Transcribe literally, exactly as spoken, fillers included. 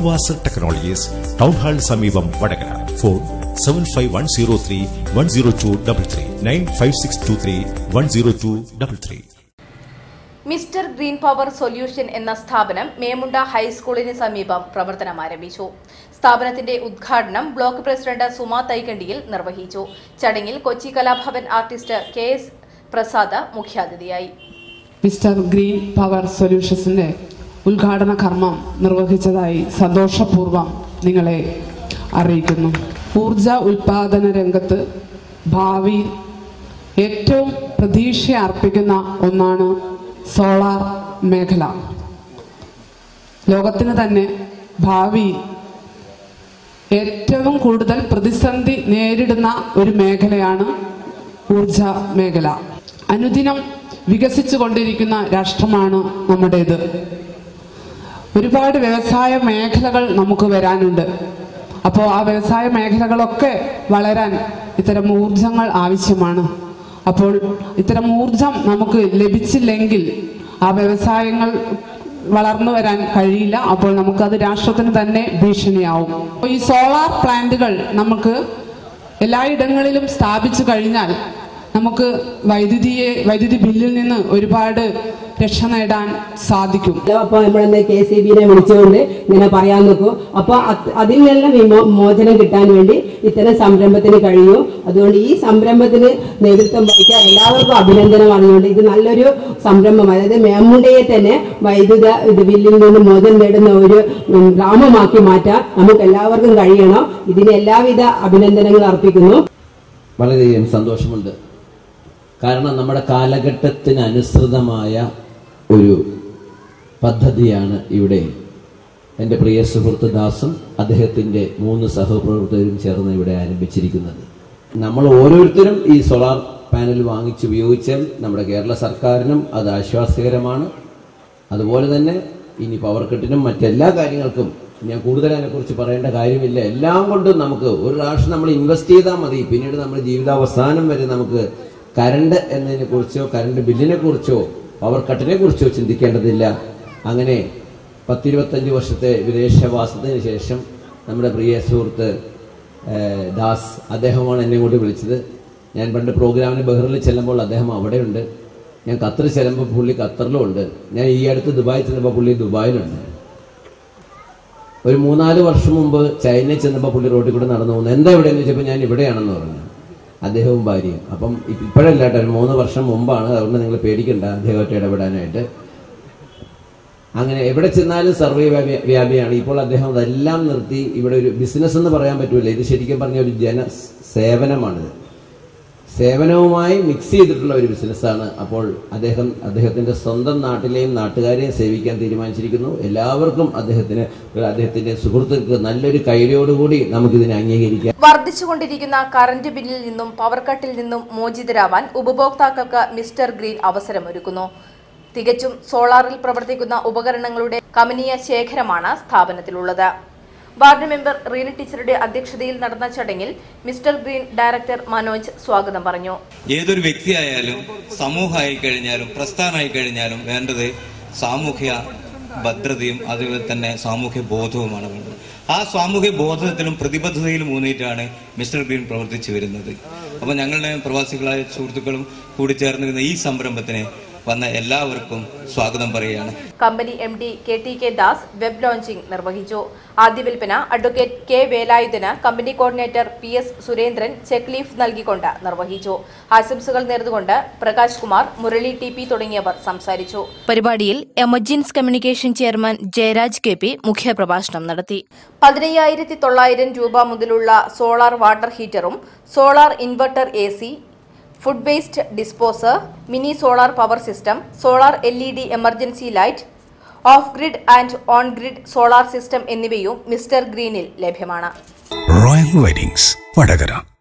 Srinivas technologies town hall സമീപം Vadakara. Phone seven five one zero three one zero two double three nine five six two three one zero two double three. Mister green power solution എന്ന സ്ഥാപനം മേമുണ്ട ഹൈസ്കൂളിന് സമീപം പ്രവർത്തനം ആരംഭിച്ചു. സ്ഥാപനത്തിന്റെ ഉദ്ഘാടനം block president Suma തൈക്കണ്ടിയിൽ നിർവഹിച്ചു. ചടങ്ങിൽ Kochi Kalabhavan artist K S Prasad മുഖ്യാതിഥിയായി. മിസ്റ്റർ ഗ്രീൻ പവർ സൊല്യൂഷൻസിന്റെ ഉദ്ഘാടന കർമ്മം നിർവഹിച്ചതായി സന്തോഷപൂർവ്വം നിങ്ങളെ അറിയിക്കുന്നു. ഊർജ ഉൽപാദന രംഗത്ത് ഭാവിയിൽ ഏറ്റവും പ്രതീക്ഷ അർപ്പിക്കുന്ന ഒന്നാണ് സോളാർ മേഖല. ലോകത്തിന് തന്നെ ഭാവിയിൽ ഏറ്റവും കൂടുതൽ പ്രതിസന്ധി നേരിടുന്ന ഒരു മേഖലയാണ് ഊർജ മേഖല. അനുദിനം വികസിച്ചു കൊണ്ടിരിക്കുന്ന രാഷ്ട്രമാണ് നമ്മുടേത്. ഒരുപാട് വ്യവസായ മേഖലകൾ നമുക്ക് വരാനുണ്ട്. അപ്പോൾ ആ വ്യവസായ മേഖലകളൊക്കെ വളരാൻ ഇത്തരം ഊർജങ്ങൾ ആവശ്യമാണ്. അപ്പോൾ ഇത്തരം ഊർജം നമുക്ക് ലഭിച്ചില്ലെങ്കിൽ ആ വ്യവസായങ്ങൾ വളർന്നു വരാൻ കഴിയില്ല. അപ്പോൾ നമുക്കത് രാഷ്ട്രത്തിന് തന്നെ ഭീഷണിയാവും. ഈ സോളാർ പ്ലാന്റുകൾ നമുക്ക് എല്ലായിടങ്ങളിലും സ്ഥാപിച്ചു കഴിഞ്ഞാൽ നമുക്ക് വൈദ്യുതിയെ വൈദ്യുതി ബില്ലിൽ നിന്ന് ഒരുപാട് രക്ഷ നേടാൻ സാധിക്കും. അപ്പോൾ നമ്മളെന്നെ കെ സി ബിനെ വിളിച്ചുകൊണ്ട് ഇങ്ങനെ പറയാൻ നോക്കും. അപ്പോൾ അതിൽ നിന്നെല്ലാം വിമോചനം കിട്ടാൻ വേണ്ടി ഇത്തരം സംരംഭത്തിന് കഴിയും. അതുകൊണ്ട് ഈ സംരംഭത്തിന് നേതൃത്വം വഹിക്കാൻ എല്ലാവർക്കും അഭിനന്ദനം അറിഞ്ഞുകൊണ്ട് ഇത് നല്ലൊരു സംരംഭം, അതായത് മേമുണ്ടയെ തന്നെ വൈദ്യുത ഇത് ബില്ലിൽ നിന്ന് മോചനം നേടുന്ന ഒരു ഗ്രാമമാക്കി മാറ്റാൻ നമുക്ക് എല്ലാവർക്കും കഴിയണം. ഇതിന് എല്ലാവിധ അഭിനന്ദനങ്ങൾ അർപ്പിക്കുന്നു. വളരെയധികം സന്തോഷമുണ്ട്. കാരണം നമ്മുടെ കാലഘട്ടത്തിന് അനുസൃതമായ ഒരു പദ്ധതിയാണ് ഇവിടെ എൻ്റെ പ്രിയ സുഹൃത്ത് ദാസും അദ്ദേഹത്തിൻ്റെ മൂന്ന് സഹപ്രവർത്തകരും ചേർന്ന് ഇവിടെ ആരംഭിച്ചിരിക്കുന്നത്. നമ്മൾ ഓരോരുത്തരും ഈ സോളാർ പാനൽ വാങ്ങിച്ച് ഉപയോഗിച്ചാൽ നമ്മുടെ കേരള സർക്കാരിനും അത് ആശ്വാസകരമാണ്. അതുപോലെ തന്നെ ഇനി പവർ കട്ടിനും മറ്റെല്ലാ കാര്യങ്ങൾക്കും ഞാൻ കൂടുതൽ അതിനെക്കുറിച്ച് പറയേണ്ട കാര്യമില്ല. എല്ലാം കൊണ്ടും നമുക്ക് ഒരു പ്രാവശ്യം നമ്മൾ ഇൻവെസ്റ്റ് ചെയ്താൽ മതി. പിന്നീട് നമ്മുടെ ജീവിതാവസാനം വരെ നമുക്ക് കറണ്ട് എന്നതിനെ കുറിച്ചോ കറണ്ട് ബില്ലിനെ കുറിച്ചോ പവർ കട്ടിനെ കുറിച്ചോ ചിന്തിക്കേണ്ടതില്ല. അങ്ങനെ പത്തിരുപത്തഞ്ച് വർഷത്തെ വിദേശവാസത്തിന് ശേഷം നമ്മുടെ പ്രിയ സുഹൃത്ത് ദാസ് അദ്ദേഹമാണ് എന്നെ ഇങ്ങോട്ട് വിളിച്ചത്. ഞാൻ പണ്ട് പ്രോഗ്രാമിന് ബഹ്റിനിൽ ചെല്ലുമ്പോൾ അദ്ദേഹം അവിടെയുണ്ട്. ഞാൻ ഖത്തർ ചെല്ലുമ്പോൾ പുള്ളി ഖത്തറിലും ഉണ്ട്. ഞാൻ ഈ അടുത്ത് ദുബായിൽ ചെന്നപ്പോൾ പുള്ളി ദുബായിലുണ്ട്. ഒരു മൂന്നാല് വർഷം മുമ്പ് ചൈനയിൽ ചെന്നപ്പോൾ പുള്ളി റോഡിൽ കൂടെ നടന്നു പോകുന്നു. എന്താ എവിടെയെന്ന് ചോദിച്ചപ്പോൾ ഞാൻ ഇവിടെയാണെന്ന് പറഞ്ഞു. അദ്ദേഹവും ഭാര്യയും. അപ്പം ഇപ്പോഴല്ല കേട്ടോ, ഒരു മൂന്ന് വർഷം മുമ്പാണ്. അതുകൊണ്ട് നിങ്ങൾ പേടിക്കണ്ട അദ്ദേഹമായിട്ട് ഇടപെടാനായിട്ട്. അങ്ങനെ എവിടെ ചെന്നാലും സർവേ വ്യാപിയാണ്. ഇപ്പോൾ അദ്ദേഹം അതെല്ലാം നിർത്തി ഇവിടെ ഒരു ബിസിനസ് എന്ന് പറയാൻ പറ്റൂല, ഇത് ശരിക്കും പറഞ്ഞ ഒരു ജന സേവനമാണിത്. സേവനവുമായി മിക്സ് ചെയ്തിട്ടുള്ള ഒരു ബിസിനസ്സാണ്. അപ്പോൾ അദ്ദേഹം അദ്ദേഹത്തിന്റെ സ്വന്തം നാട്ടിലെയും നാട്ടുകാരെയും സേവിക്കാൻ തീരുമാനിച്ചിരിക്കുന്നു. എല്ലാവർക്കും അദ്ദേഹത്തിന് അദ്ദേഹത്തിന്റെ സുഹൃത്തുക്കൾക്ക് നല്ലൊരു കൈയോടുകൂടി നമുക്കിതിനെ അംഗീകരിക്കാം. വർദ്ധിച്ചുകൊണ്ടിരിക്കുന്ന കറന്റ് ബില്ലിൽ നിന്നും പവർ കട്ടിൽ നിന്നും മോചിതരാവാൻ ഉപഭോക്താക്കൾക്ക് മിസ്റ്റർ ഗ്രീൻ അവസരമൊരുക്കുന്നു. തികച്ചും സോളാറിൽ പ്രവർത്തിക്കുന്ന ഉപകരണങ്ങളുടെ കമനീയ ശേഖരമാണ് സ്ഥാപനത്തിലുള്ളത്. വാർഡ് മെമ്പർ റീന ടീച്ചറുടെ അധ്യക്ഷതയിൽ നടന്ന ചടങ്ങിൽ മിസ്റ്റർ ഗ്രീൻ ഡയറക്ടർ മനോജ് സ്വാഗതം പറഞ്ഞു. ഏതൊരു വ്യക്തിയായാലും സമൂഹമായി കഴിഞ്ഞാലും പ്രസ്ഥാനമായി കഴിഞ്ഞാലും വേണ്ടത് സാമൂഹ്യ ഭദ്രതയും അതുപോലെ തന്നെ സാമൂഹ്യ ബോധവുമാണ് വേണ്ടത്. ആ സാമൂഹ്യ ബോധത്തിലും പ്രതിബദ്ധതയിലും ഊന്നിയിട്ടാണ് മിസ്റ്റർ ഗ്രീൻ പ്രവർത്തിച്ചു വരുന്നത്. അപ്പോൾ ഞങ്ങളുടെ പ്രവാസികളായ സുഹൃത്തുക്കളും കൂടി ചേർന്നിരുന്ന ഈ സംരംഭത്തിന് വന്ന എല്ലാവർക്കും സ്വാഗതം പറയുകയാണ്. Company M D K T K Das web launching നിർവഹിച്ചു. ആദ്യ വിൽപ്പന അഡ്വക്കേറ്റ് കെ വേലായുധന് company coordinator P S Surendran cheque leaf നൽകിക്കൊണ്ട് നിർവഹിച്ചു. ആശംസകൾ നേർന്നുകൊണ്ട് പ്രകാശ് കുമാർ, മുരളി ടി പി തുടങ്ങിയവർ സംസാരിച്ചു. പരിപാടിയിൽ Emergence Communication chairman Jayaraj K P മുഖ്യപ്രഭാഷണം നടത്തി. പതിനയ്യായിരത്തി തൊള്ളായിരം രൂപ മുതലുള്ള സോളാർ വാട്ടർ ഹീറ്ററും solar inverter A C, food waste disposer, mini solar power system, solar L E D emergency light, of grid and on grid solar system എന്നിവയും mister ഗ്രീനിൽ ലഭ്യമാണ്. Royal weddings Vadakara.